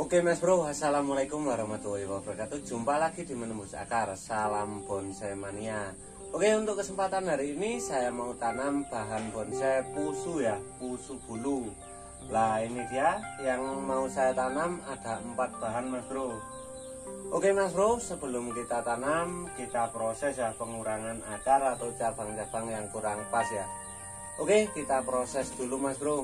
Oke Mas Bro, assalamualaikum warahmatullahi wabarakatuh. Jumpa lagi di Menembus Akar. Salam bonsai mania. Oke, untuk kesempatan hari ini saya mau tanam bahan bonsai pusu ya, pusu bulu. Lah ini dia yang mau saya tanam, ada 4 bahan Mas Bro. Oke Mas Bro, sebelum kita tanam, kita proses ya pengurangan akar atau cabang-cabang yang kurang pas ya. Oke, kita proses dulu Mas Bro.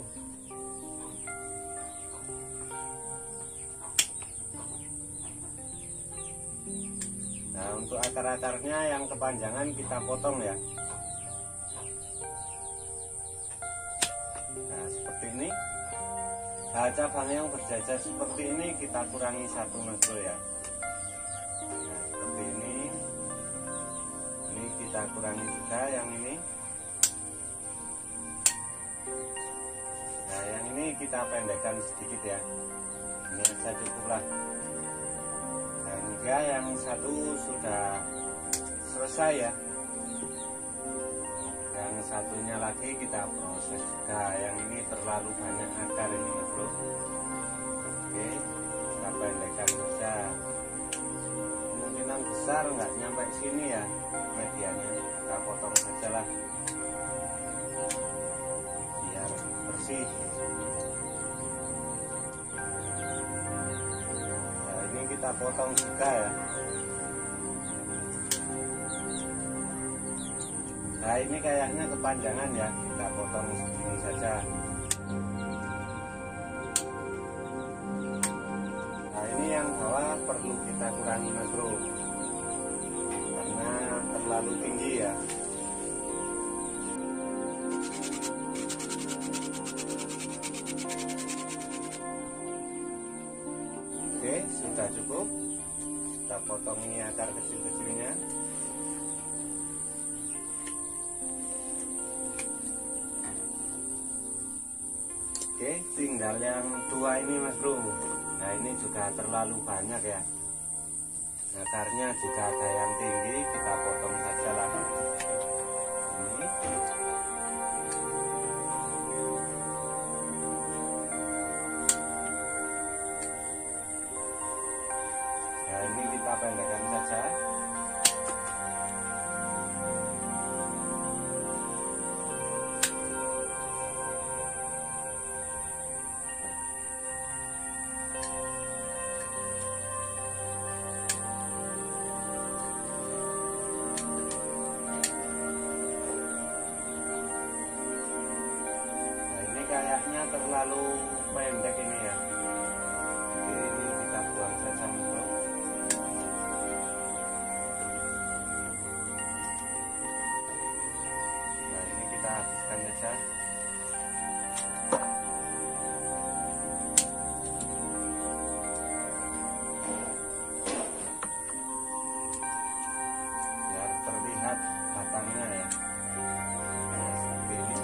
Nah, untuk akar-akarnya yang kepanjangan kita potong ya. Nah, seperti ini. Nah, cabang yang berjajar seperti ini kita kurangi 1 Mas Bro ya. Nah, seperti ini. Ini kita kurangi juga yang ini. Nah, yang ini kita pendekkan sedikit ya. Ini aja cukup lah. Nah, ini dia yang satu sudah selesai ya. Yang satunya lagi kita proses juga. Yang ini terlalu banyak akar ini Mas Bro. Oke, kita pendekkan saja. Kemungkinan besar nggak nyampe sini ya medianya. Kita potong saja lah biar bersih. Kita potong juga ya. Nah, ini kayaknya kepanjangan ya, kita potong segini saja. Nah, ini yang bawah perlu kita kurangi Mas Bro, karena terlalu tinggi ya. Oke, sudah cukup. Kita potong ini akar kecil-kecilnya. Oke, tinggal yang 2 ini Mas Bro. Nah, ini juga terlalu banyak ya. Akarnya juga ada yang tinggi, kita potong saja lah. Ini. Nah, ini kita pendekkan saja. Nah, ini kayaknya terlalu pendek ini ya. Ini kita buang saja Mas Bro. Kita habiskan saja. Biar terlihat batangnya ya. Nah, seperti ini.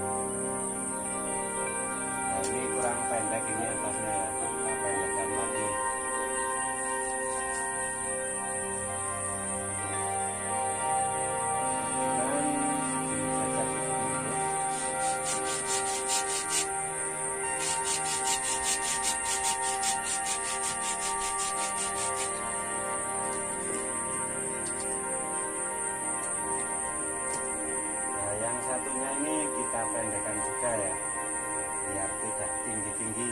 Nah, ini kurang pendek ini atasnya ya. Kita pendekkan lagi. Satunya ini kita pendekkan juga ya, biar tidak tinggi-tinggi.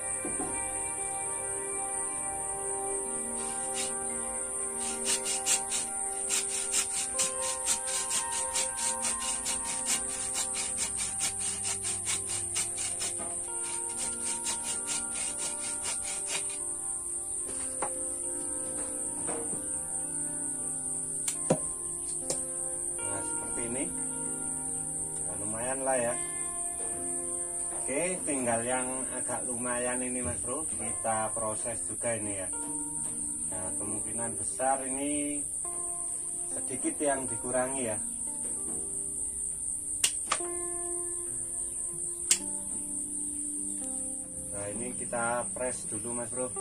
Nah, seperti ini. Lumayan lah ya. Oke, tinggal yang agak lumayan ini Mas Bro, kita proses juga ini ya. Nah, kemungkinan besar ini sedikit yang dikurangi ya. Nah, ini kita press dulu Mas Bro.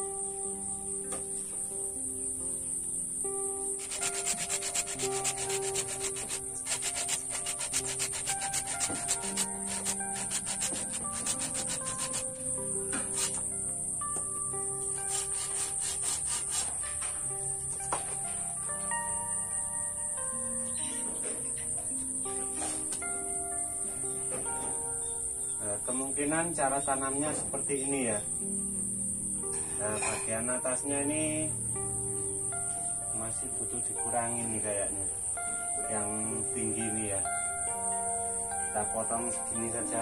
kemungkinan cara tanamnya seperti ini ya. Nah, bagian atasnya ini masih butuh dikurangi nih kayaknya, yang tinggi ini ya. Kita potong segini saja.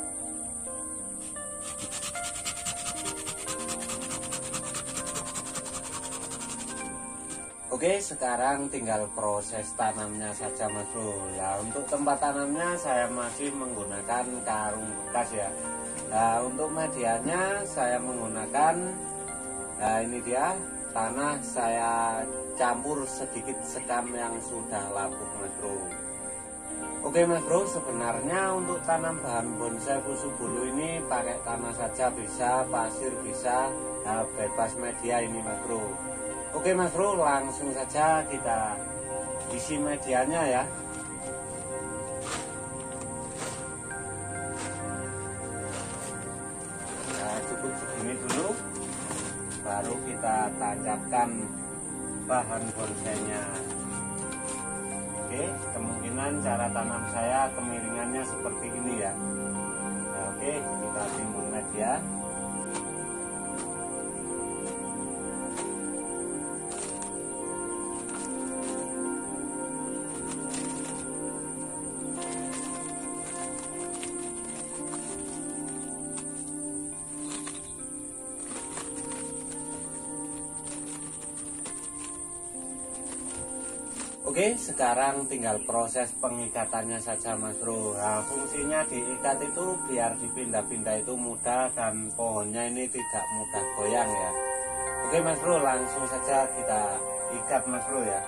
Oke, sekarang tinggal proses tanamnya saja Mas Bro. Ya, untuk tempat tanamnya saya masih menggunakan karung bekas ya. Nah, untuk medianya saya menggunakan, nah ini dia, tanah saya campur sedikit sekam yang sudah lapuk Mas Bro. Oke Mas Bro, sebenarnya untuk tanam bahan bonsai Fusu Bulu ini pakai tanah saja bisa, pasir bisa, nah, bebas media ini Mas Bro. Oke Mas Bro, langsung saja kita isi medianya ya. Nah, cukup segini dulu, baru kita tancapkan bahan bonsainya. Oke, kemungkinan cara tanam saya kemiringannya seperti ini ya. Nah, oke, kita timbun media. Oke, sekarang tinggal proses pengikatannya saja Mas Bro. Nah, fungsinya diikat itu biar dipindah-pindah itu mudah dan pohonnya ini tidak mudah goyang ya. Oke Mas Bro, langsung saja kita ikat Mas Bro ya.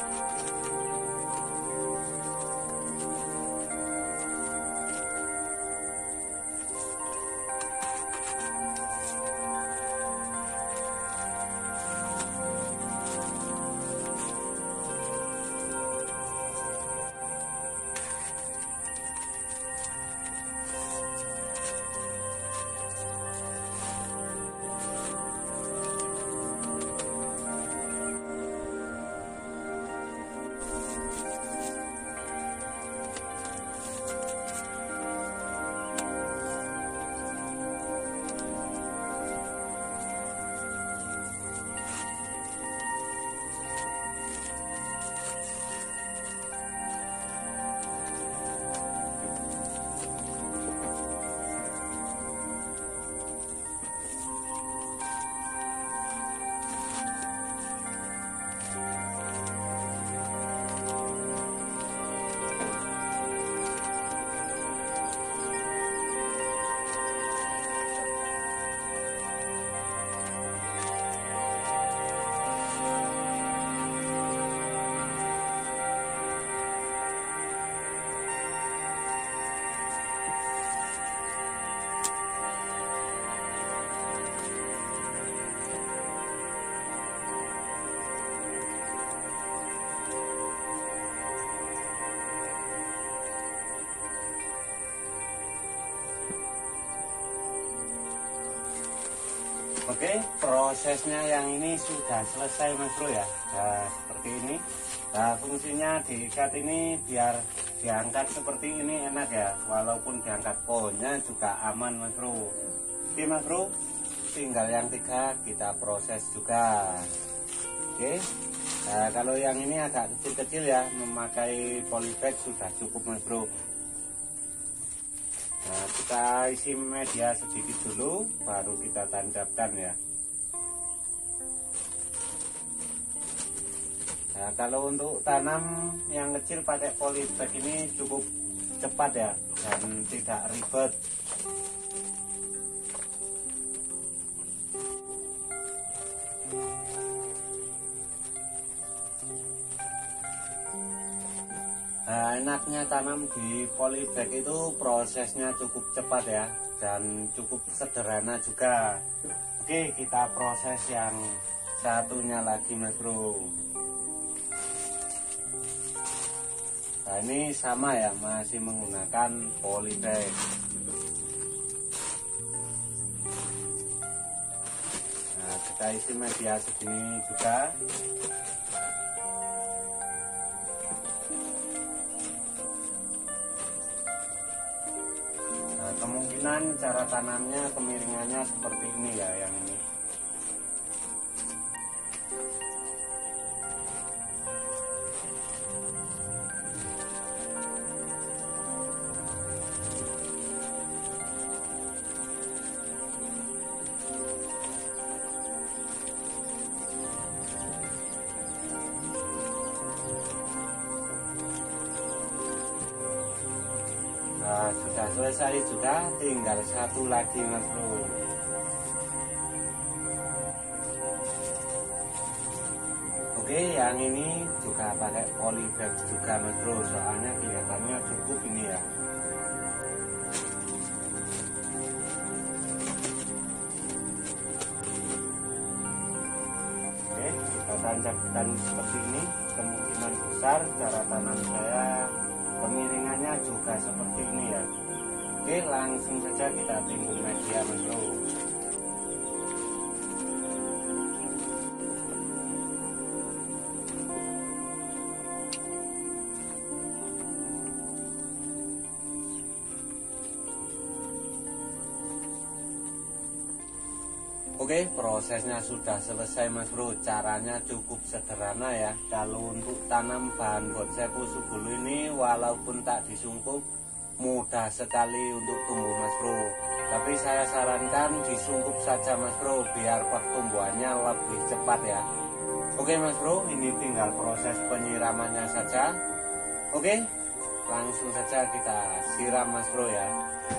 Oke, prosesnya yang ini sudah selesai Mas Bro ya. Nah, seperti ini. Nah, fungsinya diikat ini biar diangkat seperti ini enak ya. Walaupun diangkat pohonnya juga aman Mas Bro. Oke Mas Bro, tinggal yang 3 kita proses juga. Oke. Nah, kalau yang ini agak kecil-kecil ya, memakai polybag sudah cukup Mas Bro. Nah, kita isi media sedikit dulu, baru kita tancapkan ya. Nah, kalau untuk tanam yang kecil pakai polybag ini cukup cepat ya, dan tidak ribet. Nah, enaknya tanam di polybag itu prosesnya cukup cepat ya, dan cukup sederhana juga. Oke, kita proses yang satunya lagi Mas Bro. Nah, ini sama ya, masih menggunakan polybag. Nah, kita isi media segini juga. Kemungkinan kemungkinan cara tanamnya kemiringannya seperti ini ya, yang ini. Nah, sudah selesai juga, tinggal satu lagi Mas Bro. Oke, yang ini juga pakai polybag juga Mas Bro, soalnya kelihatannya cukup ini ya. Oke, kita tancapkan seperti ini. Kemungkinan besar cara tanam saya kemiringannya juga seperti ini ya. Oke, langsung saja kita timbun media Mas Bro. Oke, prosesnya sudah selesai Mas Bro. Caranya cukup sederhana ya. Kalau untuk tanam bahan bonsai pusu bulu ini walaupun tak disungkup, mudah sekali untuk tumbuh Mas Bro. Tapi saya sarankan disungkup saja Mas Bro, biar pertumbuhannya lebih cepat ya. Oke Mas Bro, ini tinggal proses penyiramannya saja. Oke, langsung saja kita siram Mas Bro ya.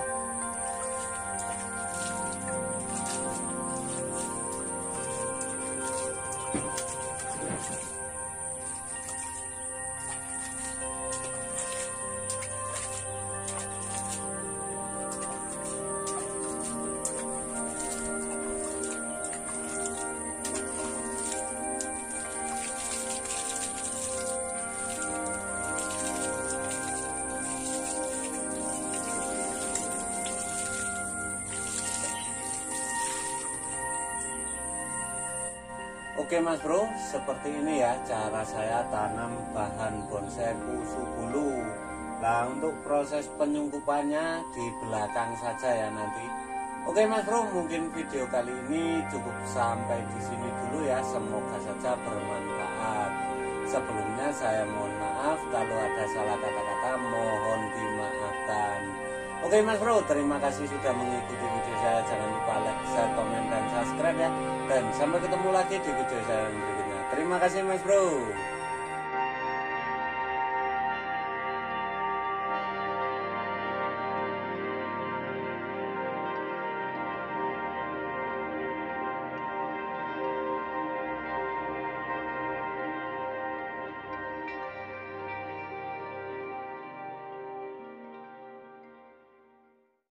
Oke Mas Bro, seperti ini ya cara saya tanam bahan bonsai pusu bulu. Nah, untuk proses penyungkupannya di belakang saja ya nanti. Oke Mas Bro, mungkin video kali ini cukup sampai di sini dulu ya. Semoga saja bermanfaat. Sebelumnya saya mohon maaf kalau ada salah kata-kata, mohon dimaafkan. Oke Mas Bro, terima kasih sudah mengikuti video saya. Jangan lupa like, share, komen, dan subscribe ya. Dan sampai ketemu lagi di video saya yang berikutnya. Terima kasih Mas Bro.